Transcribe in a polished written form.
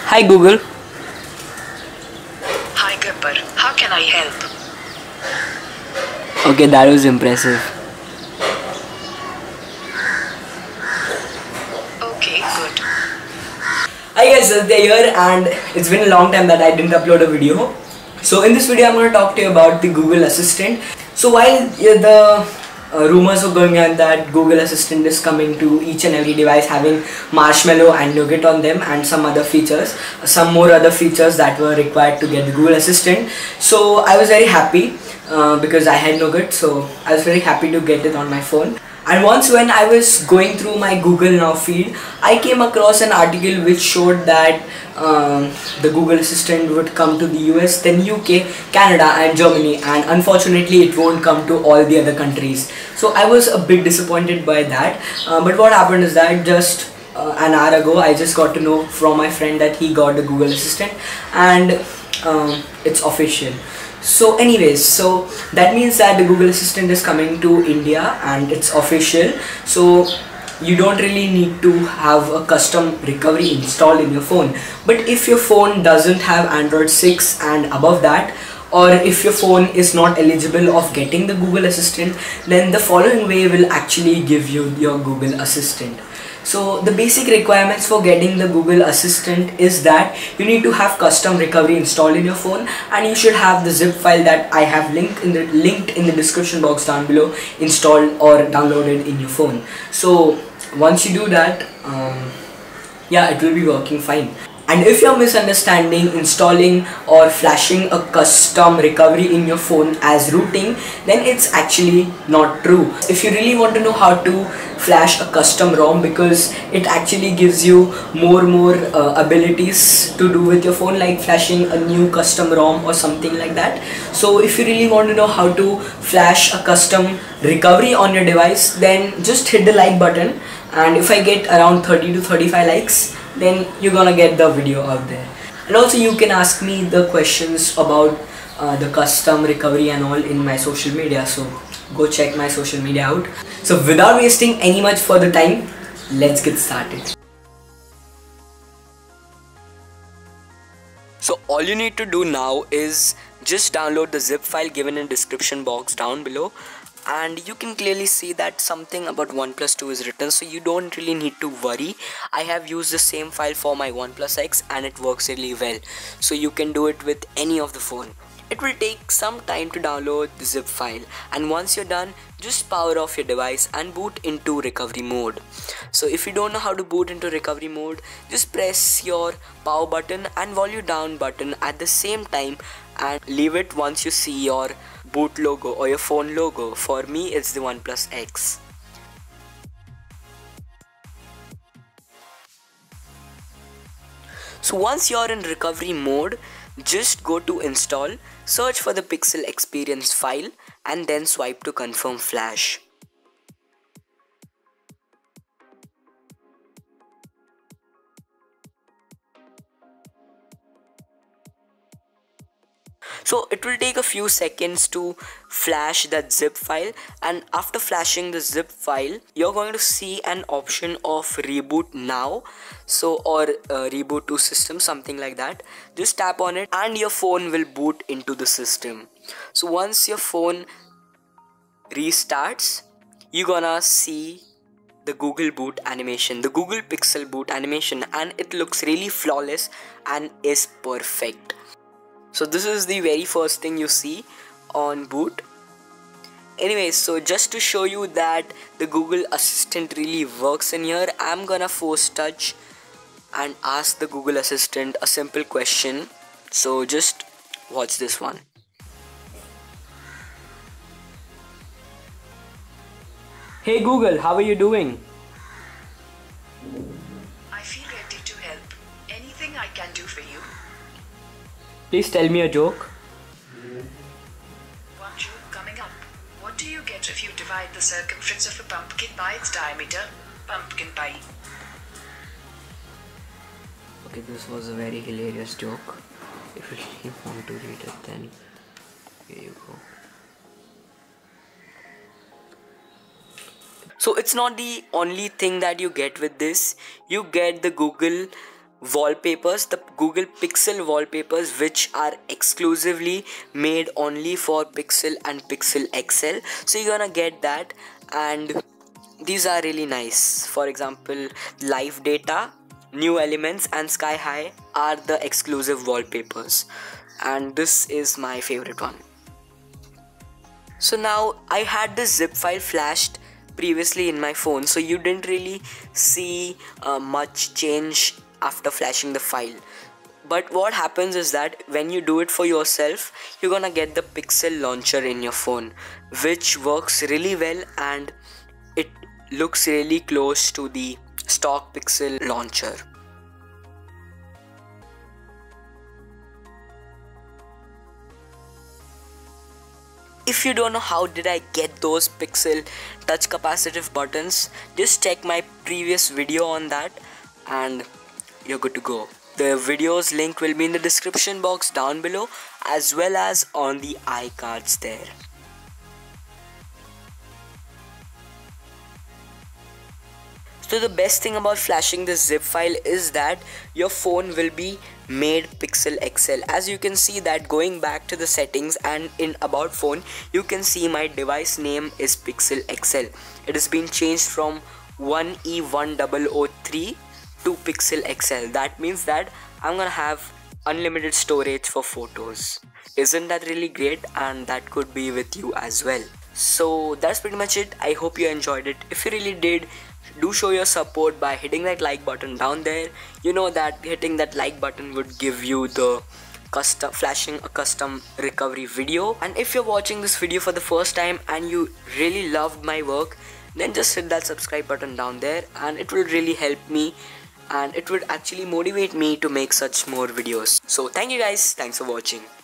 Hi Google. Hi Gabbar, how can I help? Okay, that was impressive. Okay, good. Hi guys, Aditya here, and it's been a long time that I didn't upload a video. So in this video I'm going to talk to you about the Google Assistant. So while the rumors are going on that Google Assistant is coming to each and every device having Marshmallow and Nougat on them and some other features, some more other features that were required to get the Google Assistant. So I was very happy because I had Nougat, so I was very happy to get it on my phone. And once when I was going through my Google Now feed, I came across an article which showed that the Google Assistant would come to the US, then UK, Canada and Germany, and unfortunately it won't come to all the other countries. So I was a bit disappointed by that, but what happened is that just an hour ago I just got to know from my friend that he got the Google Assistant and it's official. So anyways, so that means that the Google Assistant is coming to India and it's official. So you don't really need to have a custom recovery installed in your phone. But if your phone doesn't have Android 6 and above that, or if your phone is not eligible of getting the Google Assistant, then the following way will actually give you your Google Assistant. So the basic requirements for getting the Google Assistant is that you need to have custom recovery installed in your phone, and you should have the zip file that I have linked in the description box down below installed or downloaded in your phone. So once you do that, yeah, it will be working fine. And if you're misunderstanding installing or flashing a custom recovery in your phone as rooting, then it's actually not true. If you really want to know how to flash a custom ROM, because it actually gives you more abilities to do with your phone, like flashing a new custom ROM or something like that. So if you really want to know how to flash a custom recovery on your device, then just hit the like button, and if I get around 30 to 35 likes, then you're gonna get the video out there. And also you can ask me the questions about the custom recovery and all in my social media, so go check my social media out. So without wasting any much further time, let's get started. So all you need to do now is just download the zip file given in description box down below, and you can clearly see that something about OnePlus 2 is written, so you don't really need to worry. I have used the same file for my OnePlus X and it works really well, so you can do it with any of the phone. It will take some time to download the zip file, and once you're done, just power off your device and boot into recovery mode. So if you don't know how to boot into recovery mode, just press your power button and volume down button at the same time and leave it once you see your boot logo or your phone logo. For me it's the OnePlus X. So once you're in recovery mode, just go to install, search for the Pixel Experience file and then swipe to confirm flash. So it will take a few seconds to flash that zip file, and after flashing the zip file, you're going to see an option of reboot now, so or reboot to system, something like that. Just tap on it and your phone will boot into the system. So once your phone restarts, you're gonna see the Google boot animation, the Google Pixel boot animation, and it looks really flawless and is perfect. So this is the very first thing you see on boot. Anyways, so just to show you that the Google Assistant really works in here, I'm gonna force touch and ask the Google Assistant a simple question. So just watch this one. Hey Google, how are you doing? I feel ready to help. Anything I can do for you? Please tell me a joke. One joke coming up. What do you get if you divide the circumference of a pumpkin by its diameter? Pumpkin pie. Okay, this was a very hilarious joke. If you really want to read it, then here you go. So it's not the only thing that you get with this. You get the Google wallpapers, the Google Pixel wallpapers, which are exclusively made only for Pixel and Pixel XL. So you're gonna get that, and these are really nice. For example, Live Data, New Elements, and Sky High are the exclusive wallpapers, and this is my favorite one. So now I had this zip file flashed previously in my phone, so you didn't really see much change after flashing the file. But what happens is that when you do it for yourself, you're gonna get the Pixel launcher in your phone, which works really well and it looks really close to the stock Pixel launcher. If you don't know how did I get those Pixel touch capacitive buttons, just check my previous video on that and you're good to go. The video's link will be in the description box down below, as well as on the iCards there. So the best thing about flashing this zip file is that your phone will be made Pixel XL. As you can see that going back to the settings and in about phone, you can see my device name is Pixel XL. It has been changed from 1E1003 to Pixel XL. That means that I'm gonna have unlimited storage for photos. Isn't that really great? And that could be with you as well. So that's pretty much it. I hope you enjoyed it. If you really did, do show your support by hitting that like button down there. You know that hitting that like button would give you the flashing a custom recovery video. And if you're watching this video for the first time and you really loved my work, then just hit that subscribe button down there, and it will really help me and it would actually motivate me to make such more videos. So thank you guys, thanks for watching.